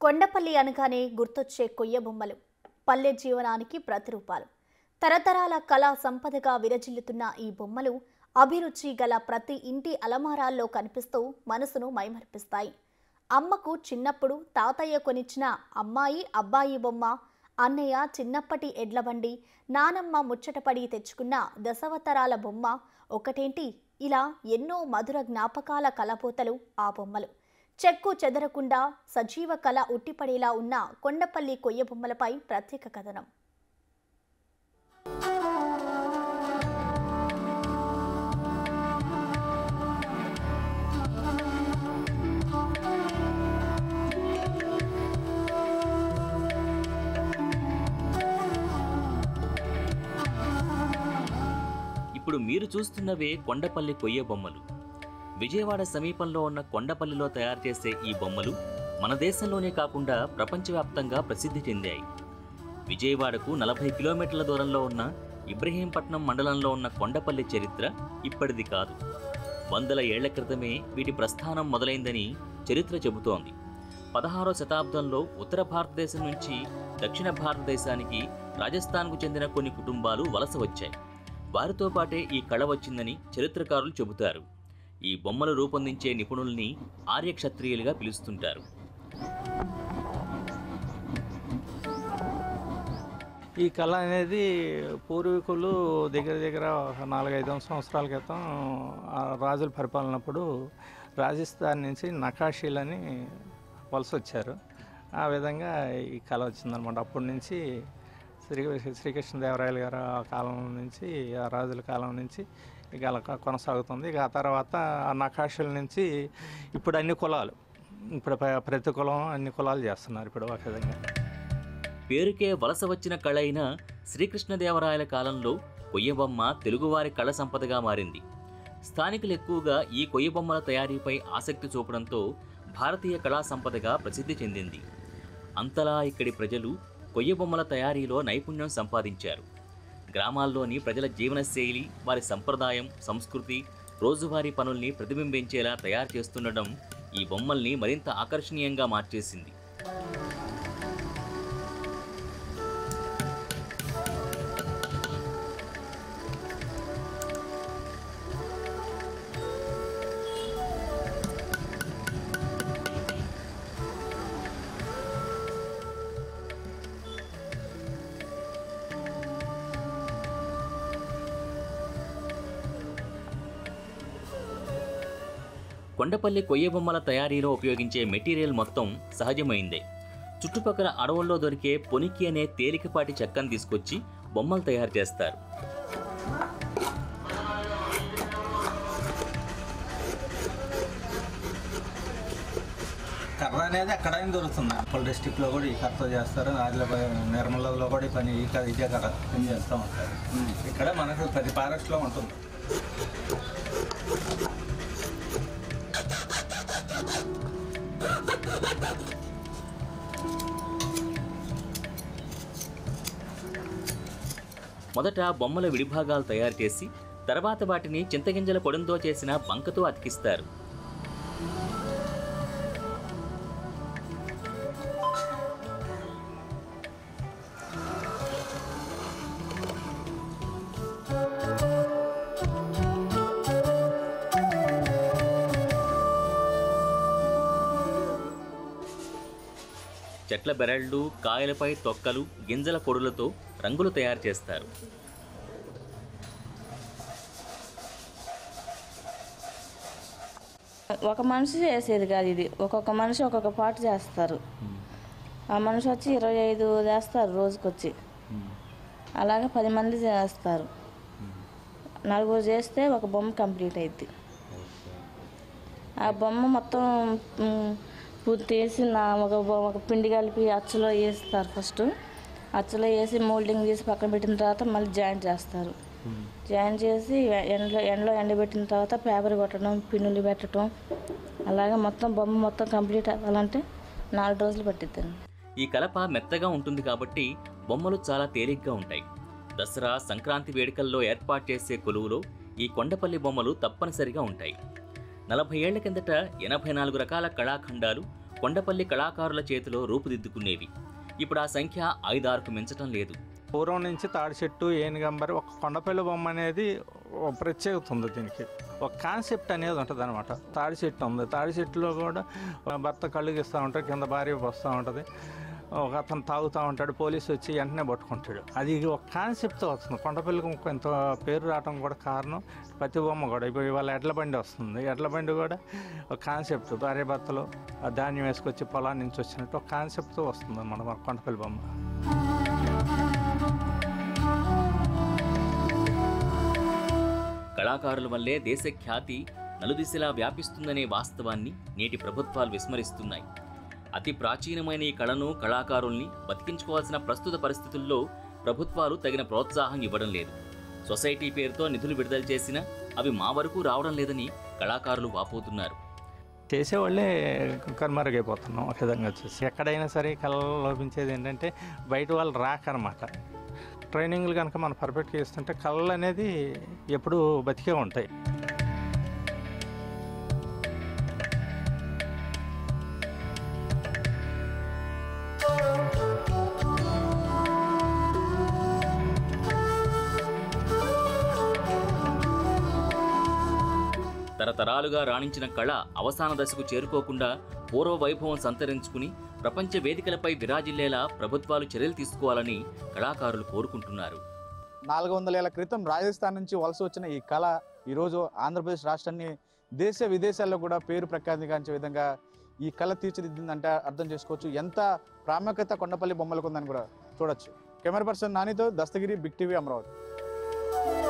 కొండపల్లి అనగానే గుర్తొచ్చే కొయ్య బొమ్మలు పల్లె జీవనానికి ప్రతిరూపాలు. తరతరాల కళా సంపదగా విరజిల్లుతున్న ఈ బొమ్మలు అభిరుచి గల ప్రతి ఇంటి అలమారాల్లో కనిపిస్తూ మనసును మైమర్పిస్తాయి. అమ్మకు చిన్నప్పుడు తాతయ్య కొనిచ్చిన అమ్మాయి అబ్బాయి బొమ్మ, అన్నయ్య చిన్నప్పటి ఎడ్లబండి, నానమ్మ ముచ్చటపడి తెచ్చుకున్న దశావతారాల బొమ్మ ఒకటేంటి, ఇలా ఎన్నో మధుర జ్ఞాపకాల కలపోతలు ఆ బొమ్మలు. చెక్కు చెదరకుండా సజీవ కళ ఉట్టిపడేలా ఉన్న కొండపల్లి కొయ్య బొమ్మలపై ప్రత్యేక కథనం. ఇప్పుడు మీరు చూస్తున్నవే కొండపల్లి కొయ్య బొమ్మలు. విజయవాడ సమీపంలో ఉన్న కొండపల్లిలో తయారు చేసే ఈ బొమ్మలు మన దేశంలోనే కాకుండా ప్రపంచవ్యాప్తంగా ప్రసిద్ధి చెందాయి. విజయవాడకు 40 కిలోమీటర్ల దూరంలో ఉన్న ఇబ్రహీంపట్నం మండలంలో ఉన్న కొండపల్లి చరిత్ర ఇప్పటిది కాదు. వందల ఏళ్ల క్రితమే వీటి ప్రస్థానం మొదలైందని చరిత్ర చెబుతోంది. 16వ శతాబ్దంలో ఉత్తర భారతదేశం నుంచి దక్షిణ భారతదేశానికి రాజస్థాన్కు చెందిన కొన్ని కుటుంబాలు వలస వచ్చాయి. వారితో పాటే ఈ కళ వచ్చిందని చరిత్రకారులు చెబుతారు. ఈ బొమ్మలు రూపొందించే నిపుణుల్ని ఆర్యక్షత్రియులుగా పిలుస్తుంటారు. ఈ కళ అనేది పూర్వీకులు దగ్గర 4-5 సంవత్సరాల క్రితం రాజుల పరిపాలనప్పుడు రాజస్థాన్ నుంచి నకాషీలని వలస వచ్చారు. ఆ విధంగా ఈ కళ వచ్చిందనమాట. అప్పటి నుంచి శ్రీకృష్ణదేవరాయలు గారు ఆ కాలం నుంచి, ఆ రాజుల కాలం నుంచి ఈ కళ కొనసాగుతుంది. ఇక ఆ తర్వాత ఆ నకాషుల నుంచి ఇప్పుడు అన్ని కులాలు, ఇప్పుడు ప్రతి కులం అన్ని కులాలు చేస్తున్నారు ఇప్పుడు ఒక విధంగా. పేరుకే వలస వచ్చిన కళ అయిన శ్రీకృష్ణదేవరాయల కాలంలో కొయ్యబొమ్మ తెలుగువారి కళ సంపదగా మారింది. స్థానికులు ఎక్కువగా ఈ కొయ్యబొమ్మల తయారీపై ఆసక్తి చూపడంతో భారతీయ కళా సంపదగా ప్రసిద్ధి చెందింది. అంతలా ఇక్కడి ప్రజలు కొయ్యబొమ్మల తయారీలో నైపుణ్యం సంపాదించారు. గ్రామాల్లోని ప్రజల జీవనశైలి, వారి సంప్రదాయం, సంస్కృతి, రోజువారీ పనుల్ని ప్రతిబింబించేలా తయారు చేస్తుండడం ఈ బొమ్మల్ని మరింత ఆకర్షణీయంగా మార్చేసింది. కొండపల్లి కొయ్య బొమ్మల తయారీలో ఉపయోగించే మెటీరియల్ మొత్తం సహజమైందే. చుట్టుపక్కల అడవుల్లో దొరికే పొనికి అనే తేలికపాటి చెక్కను తీసుకొచ్చి బొమ్మలు తయారు చేస్తారు. కర్ర అనేది ఎక్కడైనా దొరుకుతుంది. అప్పల్ డిస్టిక్లో కూడా ఈ కర్రతో చేస్తారు. నిర్మలలో కూడా పని ఇదే కర్ర పని చేస్తూ ఉంటారు. ఇక్కడ మనకు 10 ఫారెస్ట్లో ఉంటుంది. మొదట బొమ్మల విడిభాగాలు తయారు చేసి తర్వాత వాటిని చింతగింజల పొడంతో చేసిన బంకతో అతికిస్తారు. చెట్ల బెరళ్ళు, కాయలపై తొక్కలు, గింజల పొడులతో రంగులు తయారు చేస్తారు. ఒక మనిషి చేసేది కాదు ఇది. ఒక్కొక్క మనిషి ఒక్కొక్క పాటు చేస్తారు. ఆ మనిషి వచ్చి 25 చేస్తారు రోజుకొచ్చి. అలాగే 10 మంది చేస్తారు. 4 చేస్తే ఒక బొమ్మ కంప్లీట్ అయింది. ఆ బొమ్మ మొత్తం తీసి ఒక పిండి కలిపి అచ్చులో వేస్తారు. ఫస్ట్ అచ్చులో వేసి మోల్డింగ్ చేసి పక్కన పెట్టిన తర్వాత మళ్ళీ జాయింట్ చేస్తారు. జాయింట్ చేసి ఎండలో ఎండబెట్టిన తర్వాత పేపర్ కొట్టడం, పిన్నులు పెట్టడం, అలాగే మొత్తం బొమ్మ మొత్తం కంప్లీట్ అవ్వాలంటే 4 రోజులు పట్టిద్దండి. ఈ కలప మెత్తగా ఉంటుంది కాబట్టి బొమ్మలు చాలా తేలిగ్గా ఉంటాయి. దసరా, సంక్రాంతి వేడుకల్లో ఏర్పాటు చేసే కొలువులో ఈ కొండపల్లి బొమ్మలు తప్పనిసరిగా ఉంటాయి. 40 ఏళ్ల కిందట 84 రకాల కళాఖండాలు కొండపల్లి కళాకారుల చేతిలో రూపుదిద్దుకునేవి. ఇప్పుడు ఆ సంఖ్య 5-6కు మించటం లేదు. పూర్వం నుంచి తాడి చెట్టు, ఏనుగంబరి, ఒక కొండపల్లి బొమ్మ అనేది ఒక ప్రత్యేకత ఉంది. దీనికి ఒక కాన్సెప్ట్ అనేది ఉంటుంది అనమాట. తాడి చెట్టు ఉంది, తాడి చెట్టులో కూడా భర్త కళ్ళు గీస్తూ ఉంటాడు, కింద భార్య వస్తూ ఉంటుంది, ఒక అతను తాగుతూ ఉంటాడు, పోలీసు వచ్చి వెంటనే పట్టుకుంటాడు. అది ఒక కాన్సెప్ట్తో వస్తుంది. కొండపల్లికి ఇంత పేరు రావడం కూడా కారణం ప్రతి బొమ్మ కూడా. ఇప్పుడు ఇవాళ ఎడ్ల బండి వస్తుంది, ఎడ్ల బండి కూడా ఒక కాన్సెప్ట్. భార్య భర్తలు ధాన్యం వేసుకొచ్చి పొలాన్ని నుంచి వచ్చినట్టు ఒక కాన్సెప్ట్తో వస్తుంది మన కొండపల్లి బొమ్మ. కళాకారుల వల్లే దేశ ఖ్యాతి నలుదిశలా వ్యాపిస్తుందనే వాస్తవాన్ని నేటి ప్రభుత్వాలు విస్మరిస్తున్నాయి. అతి ప్రాచీనమైన ఈ కళను, కళాకారుల్ని బతికించుకోవాల్సిన ప్రస్తుత పరిస్థితుల్లో ప్రభుత్వాలు తగిన ప్రోత్సాహం ఇవ్వడం లేదు. సొసైటీ పేరుతో నిధులు విడుదల చేసినా అవి మా వరకు రావడం లేదని కళాకారులు వాపోతున్నారు. చేసేవాళ్ళే కనుమరుగైపోతున్నాం ఒక విధంగా వచ్చేసి. ఎక్కడైనా సరే కళలు లోపించేది ఏంటంటే బయట వాళ్ళు రాకనమాట. ట్రైనింగ్లు కనుక మనం పర్ఫెక్ట్గా ఇస్తుంటే కళలు అనేది ఎప్పుడూ బతికే ఉంటాయి. తరతరాలుగా రాణించిన కళ అవసాన దశకు చేరుకోకుండా పూర్వ వైభవం సంతరించుకుని ప్రపంచ వేదికలపై విరాజిల్లేలా ప్రభుత్వాలు చర్యలు తీసుకోవాలని కళాకారులు కోరుకుంటున్నారు. 400 ఏళ్ల క్రితం రాజస్థాన్ నుంచి వలస వచ్చిన ఈ కళ ఈరోజు ఆంధ్రప్రదేశ్ రాష్ట్రాన్ని దేశ విదేశాల్లో కూడా పేరు ప్రఖ్యాతిగాంచే విధంగా ఈ కళ తీర్చిదిద్దిందంటే అర్థం చేసుకోవచ్చు ఎంత ప్రాముఖ్యత కొండపల్లి బొమ్మలకు ఉందని కూడా చూడొచ్చు. కెమెరా పర్సన్ నానితో దస్తగిరి, బిగ్ టీవీ, అమరావతి.